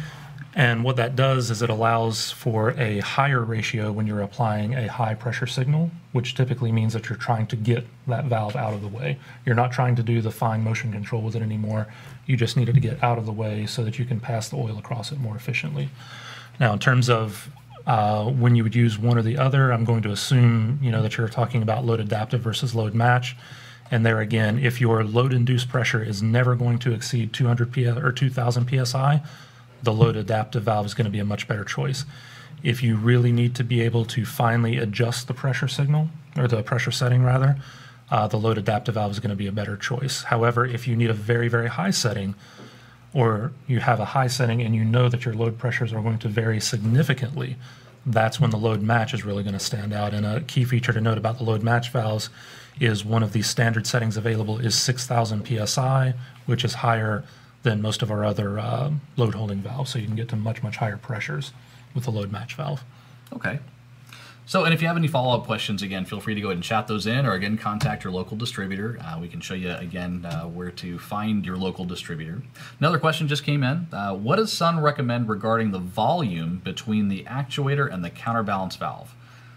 And what that does is it allows for a higher ratio when you're applying a high pressure signal, which typically means that you're trying to get that valve out of the way. You're not trying to do the fine motion control with it anymore. You just need it to get out of the way so that you can pass the oil across it more efficiently. Now, in terms of when you would use one or the other, I'm going to assume that you're talking about load adaptive versus load match. And there again, if your load induced pressure is never going to exceed 200 PS or 2000 psi, the load adaptive valve is going to be a much better choice. If you really need to be able to finely adjust the pressure signal, or the pressure setting rather, the load adaptive valve is going to be a better choice. However, if you need a very, very high setting, or you have a high setting and you know that your load pressures are going to vary significantly, that's when the load match is really going to stand out. And a key feature to note about the load match valves is one of the standard settings available is 6,000 psi, which is higher than most of our other load holding valves. So you can get to much, much higher pressures with the load match valve. Okay. So, and if you have any follow-up questions, again, feel free to go ahead and chat those in, or again, contact your local distributor. We can show you, again, where to find your local distributor. Another question just came in. What does Sun recommend regarding the volume between the actuator and the counterbalance valve?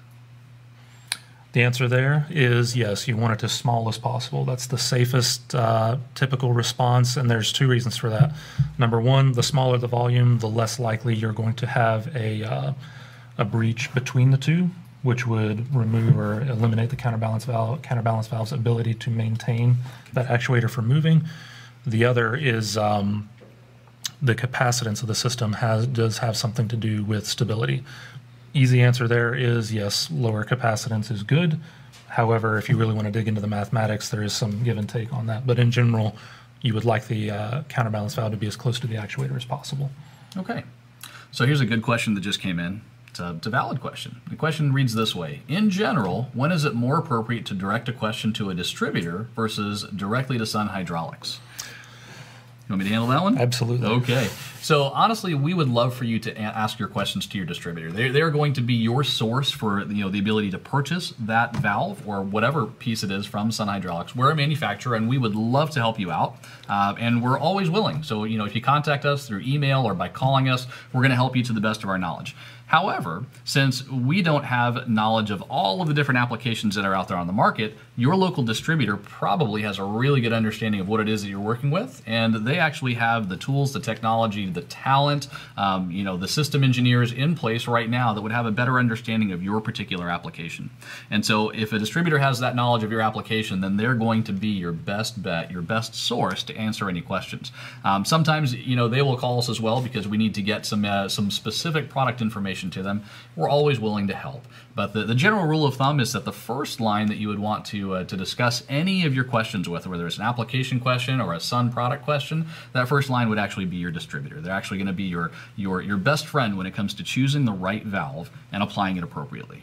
The answer there is yes, you want it as small as possible. That's the safest typical response, and there's two reasons for that. Number one, the smaller the volume, the less likely you're going to have a breach between the two, which would remove or eliminate the counterbalance valve's ability to maintain that actuator from moving. The other is the capacitance of the system does have something to do with stability. Easy answer there is yes, lower capacitance is good. However, if you really want to dig into the mathematics, there is some give and take on that. But in general, you would like the counterbalance valve to be as close to the actuator as possible. Okay. So here's a good question that just came in. It's a valid question. The question reads this way. In general, when is it more appropriate to direct a question to a distributor versus directly to Sun Hydraulics? You want me to handle that one? Absolutely. Okay. So honestly, we would love for you to ask your questions to your distributor. They're going to be your source for the ability to purchase that valve or whatever piece it is from Sun Hydraulics. We're a manufacturer, and we would love to help you out, and we're always willing. So if you contact us through email or by calling us, we're going to help you to the best of our knowledge. However, since we don't have knowledge of all of the different applications that are out there on the market, your local distributor probably has a really good understanding of what it is that you're working with, and they actually have the tools, the technology, the talent, the system engineers in place right now that would have a better understanding of your particular application. And so if a distributor has that knowledge of your application, then they're going to be your best bet, your best source to answer any questions. Sometimes, they will call us as well because we need to get some specific product information to them. We're always willing to help. But the general rule of thumb is that the first line that you would want to discuss any of your questions with, whether it's an application question or a Sun product question, that first line would actually be your distributor. They're actually going to be your best friend when it comes to choosing the right valve and applying it appropriately.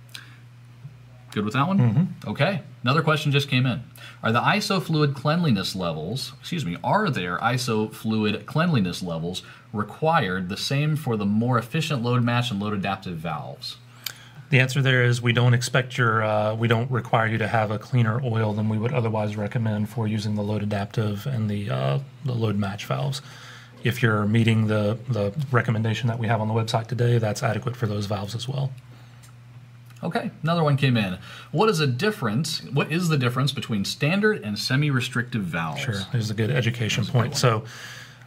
Good with that one? Mm-hmm. Okay. Another question just came in. Are there ISO fluid cleanliness levels required the same for the more efficient load match and load adaptive valves? The answer there is we don't expect we don't require you to have a cleaner oil than we would otherwise recommend for using the load adaptive and the load match valves. If you're meeting the recommendation that we have on the website today, that's adequate for those valves as well. Okay, another one came in. What is the difference between standard and semi-restrictive valves? Sure, there's a good education point. So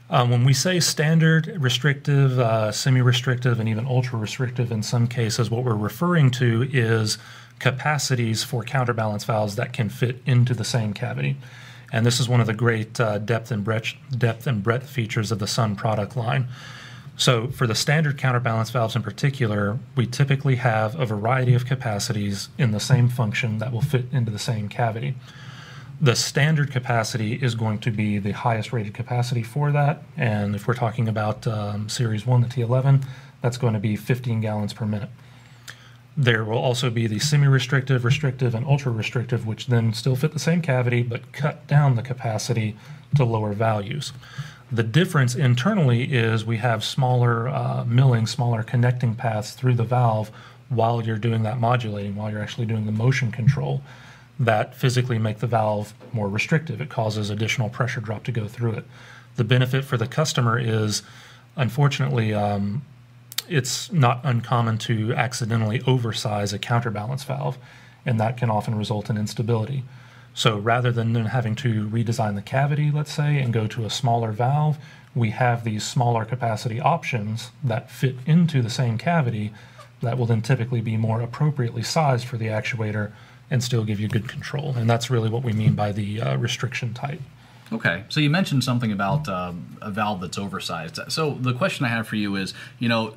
When we say standard, restrictive, semi-restrictive, and even ultra-restrictive in some cases, what we're referring to is capacities for counterbalance valves that can fit into the same cavity. And this is one of the great depth and breadth features of the Sun product line. So for the standard counterbalance valves in particular, we typically have a variety of capacities in the same function that will fit into the same cavity. The standard capacity is going to be the highest rated capacity for that, and if we're talking about Series 1, the T11, that's going to be 15 gallons per minute. There will also be the semi-restrictive, restrictive, and ultra-restrictive, which then still fit the same cavity but cut down the capacity to lower values. The difference internally is we have smaller milling, smaller connecting paths through the valve while you're doing that modulating, while you're actually doing the motion control, that physically make the valve more restrictive. It causes additional pressure drop to go through it. The benefit for the customer is, unfortunately, it's not uncommon to accidentally oversize a counterbalance valve, and that can often result in instability. So rather than having to redesign the cavity, let's say, and go to a smaller valve, we have these smaller capacity options that fit into the same cavity that will then typically be more appropriately sized for the actuator and still give you good control. And that's really what we mean by the restriction type. Okay, so you mentioned something about a valve that's oversized. So the question I have for you is, you know,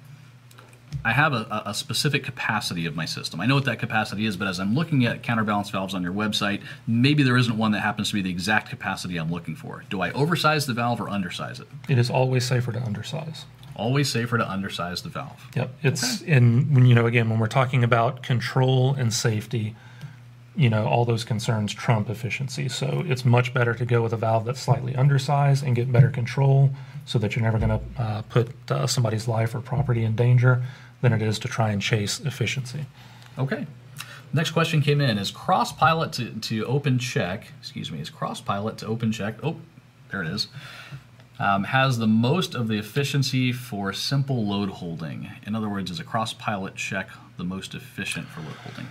I have a specific capacity of my system. I know what that capacity is, but as I'm looking at counterbalance valves on your website, maybe there isn't one that happens to be the exact capacity I'm looking for. Do I oversize the valve or undersize it? It is always safer to undersize. Always safer to undersize the valve. Yep. It's in, you know, again, when we're talking about control and safety, you know, all those concerns trump efficiency. So it's much better to go with a valve that's slightly undersized and get better control so that you're never going to put somebody's life or property in danger than it is to try and chase efficiency. Okay. Next question came in. Is cross-pilot to open check, is cross-pilot to open check, oh, there it is, has the most of the efficiency for simple load holding? In other words, is a cross-pilot check the most efficient for load holding?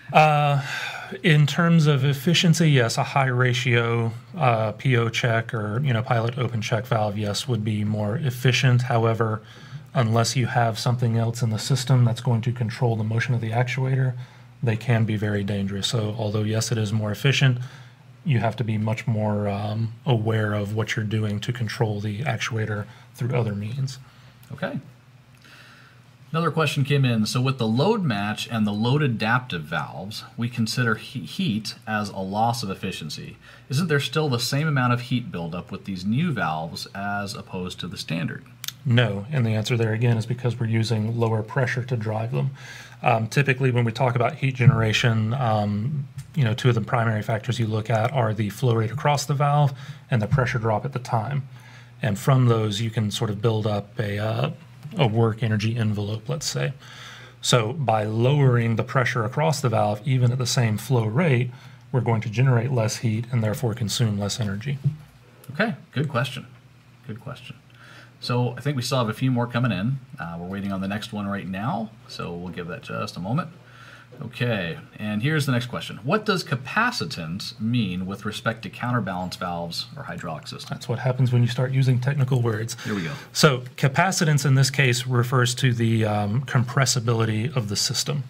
In terms of efficiency, yes, a high ratio PO check or, you know, pilot open check valve, yes, would be more efficient. However, unless you have something else in the system that's going to control the motion of the actuator, they can be very dangerous. So although, yes, it is more efficient, you have to be much more aware of what you're doing to control the actuator through other means. Okay. Another question came in. So with the load match and the load adaptive valves, we consider heat as a loss of efficiency. Isn't there still the same amount of heat buildup with these new valves as opposed to the standard? No, and the answer there again is because we're using lower pressure to drive them. Typically when we talk about heat generation, you know, two of the primary factors you look at are the flow rate across the valve and the pressure drop at the time. And from those you can sort of build up a work energy envelope, let's say. So by lowering the pressure across the valve, even at the same flow rate, we're going to generate less heat and therefore consume less energy. Okay, good question. Good question. So I think we still have a few more coming in. We're waiting on the next one right now, so we'll give that just a moment. Okay, and here's the next question. What does capacitance mean with respect to counterbalance valves or hydraulic systems? That's what happens when you start using technical words. Here we go. So capacitance in this case refers to the compressibility of the system.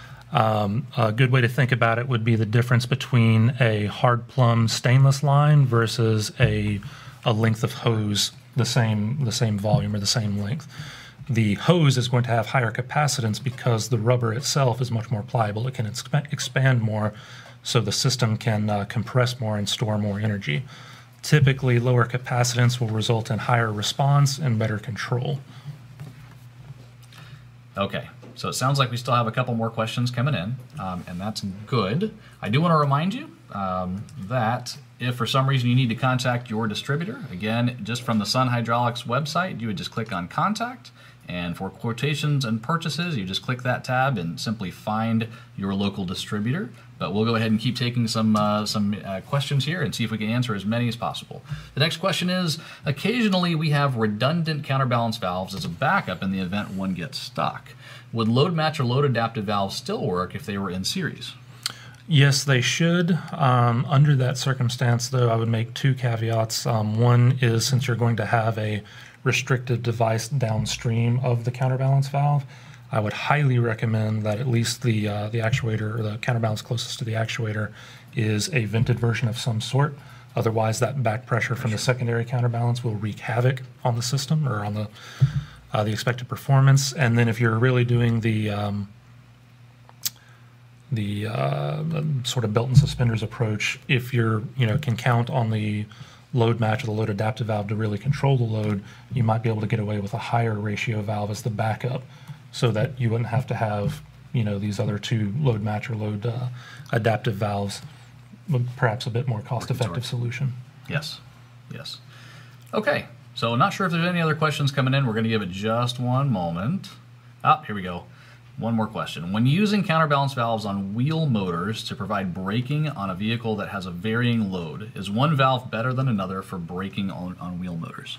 A good way to think about it would be the difference between a hard plumb stainless line versus a length of hose, the same volume or the same length. The hose is going to have higher capacitance because the rubber itself is much more pliable. It can expand more, so the system can compress more and store more energy. Typically, lower capacitance will result in higher response and better control. Okay, so it sounds like we still have a couple more questions coming in, and that's good. I do want to remind you that if for some reason you need to contact your distributor, again, just from the Sun Hydraulics website, you would just click on Contact. And for quotations and purchases, you just click that tab and simply find your local distributor. But we'll go ahead and keep taking some questions here and see if we can answer as many as possible. The next question is, occasionally we have redundant counterbalance valves as a backup in the event one gets stuck. Would load match or load adaptive valves still work if they were in series? Yes, they should. Under that circumstance, though, I would make two caveats. One is, since you're going to have a restricted device downstream of the counterbalance valve, I would highly recommend that at least the actuator, or the counterbalance closest to the actuator, is a vented version of some sort. Otherwise, that back pressure from the secondary counterbalance will wreak havoc on the system or on the expected performance. And then if you're really doing the sort of belt and suspenders approach, if you're, can count on the load match or the load adaptive valve to really control the load, you might be able to get away with a higher ratio valve as the backup, so that you wouldn't have to have, these other two load match or load adaptive valves. Perhaps a bit more cost-effective solution. Yes, yes. Okay, so not sure if there's any other questions coming in. We're going to give it just one moment. Here we go. One more question. When using counterbalance valves on wheel motors to provide braking on a vehicle that has a varying load, is one valve better than another for braking on wheel motors?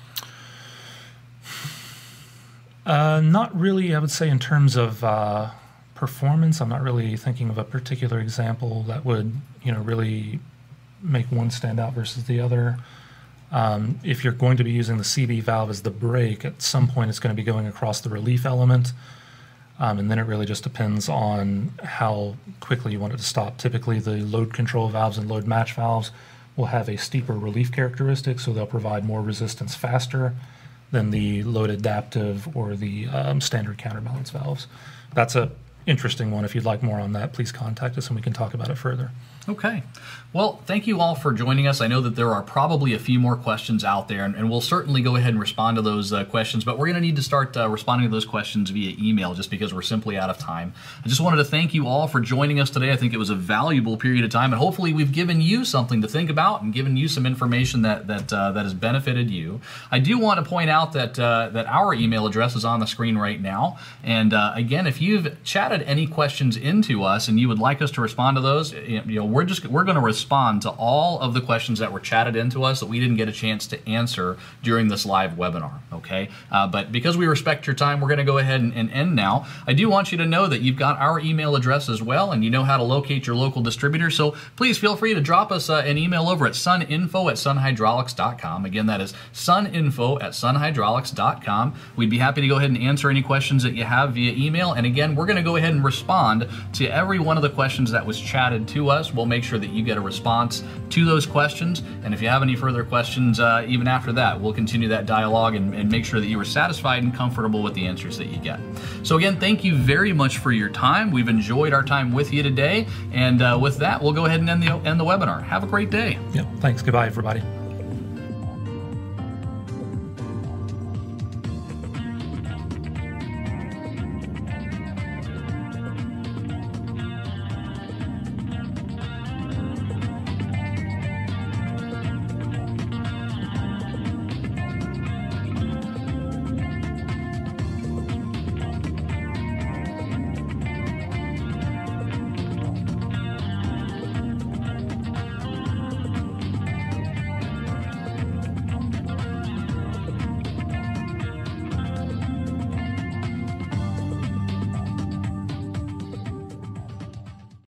Not really, I would say, in terms of performance. I'm not really thinking of a particular example that would, really make one stand out versus the other. If you're going to be using the CB valve as the brake, at some point it's going to be going across the relief element. And then it really just depends on how quickly you want it to stop. Typically, the load control valves and load match valves will have a steeper relief characteristic, so they'll provide more resistance faster than the load adaptive or the standard counterbalance valves. That's a interesting one. If you'd like more on that, please contact us and we can talk about it further. Okay. Well, thank you all for joining us. I know that there are probably a few more questions out there, and we'll certainly go ahead and respond to those questions, but we're going to need to start responding to those questions via email just because we're simply out of time. I just wanted to thank you all for joining us today. I think it was a valuable period of time, and hopefully we've given you something to think about and given you some information that has benefited you. I do want to point out that our email address is on the screen right now, and again, if you've chatted any questions into us and you would like us to respond to those, we're going to respond to all of the questions that were chatted into us that we didn't get a chance to answer during this live webinar, okay? But because we respect your time, we're going to go ahead and end now. I do want you to know that you've got our email address as well, and you know how to locate your local distributor, so please feel free to drop us an email over at suninfo@sunhydraulics.com. Again, that is suninfo@sunhydraulics.com. We'd be happy to go ahead and answer any questions that you have via email, and again, we're going to go ahead and respond to every one of the questions that was chatted to us. We'll make sure that you get a response to those questions, and if you have any further questions even after that, we'll continue that dialogue and make sure that you are satisfied and comfortable with the answers that you get. So again, thank you very much for your time. We've enjoyed our time with you today, and with that, we'll go ahead and end the webinar. Have a great day. Yeah, thanks. Goodbye, everybody.